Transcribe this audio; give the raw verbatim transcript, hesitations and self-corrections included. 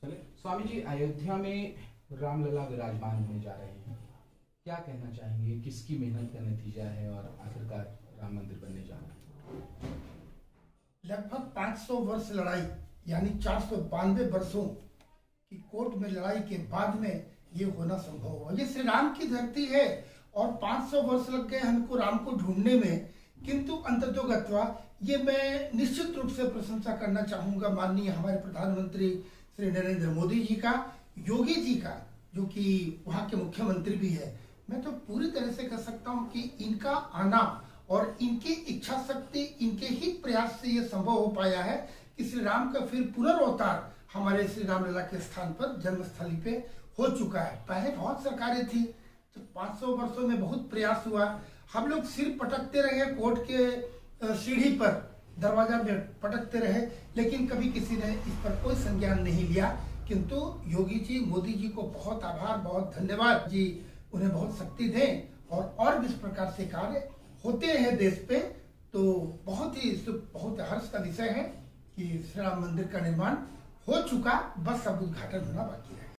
चले स्वामी जी, अयोध्या में रामलला विराजमान होने जा रहे हैं, क्या कहना चाहेंगे? किसकी मेहनत का नतीजा है और आखिरकार राम मंदिर बनने जा रहा है? लगभग पाँच सौ वर्ष लड़ाई यानी चार सौ बानवे वर्षों की कोर्ट में लड़ाई के बाद में ये होना संभव हुआ। ये श्री राम की धरती है और पाँच सौ वर्ष लग गए हमको राम को ढूंढने में, किंतु अंततोगत्वा ये मैं निश्चित रूप से प्रशंसा करना चाहूंगा माननीय हमारे प्रधानमंत्री श्री नरेंद्र मोदी जी का, योगी जी का, जो कि वहाँ के मुख्यमंत्री भी है। मैं तो पूरी तरह से कह सकता हूँ कि इनका आना और इनकी इच्छा शक्ति, इनके ही प्रयास से ये संभव हो पाया है कि श्री राम का फिर पुनर्अवतार हमारे श्री रामलला के स्थान पर जन्मस्थली पे हो चुका है। पहले बहुत सरकारें थी, तो पाँच सौ वर्षों में बहुत प्रयास हुआ, हम लोग सिर पटकते रहे कोर्ट के सीढ़ी पर, दरवाजा में पटकते रहे, लेकिन कभी किसी ने इस पर कोई संज्ञान नहीं लिया। किंतु योगी जी, मोदी जी को बहुत आभार, बहुत धन्यवाद जी, उन्हें बहुत शक्ति दें और और भी इस प्रकार से कार्य होते हैं देश पे। तो बहुत ही बहुत हर्ष का विषय है कि श्री राम मंदिर का निर्माण हो चुका, बस अब उद्घाटन होना बाकी है।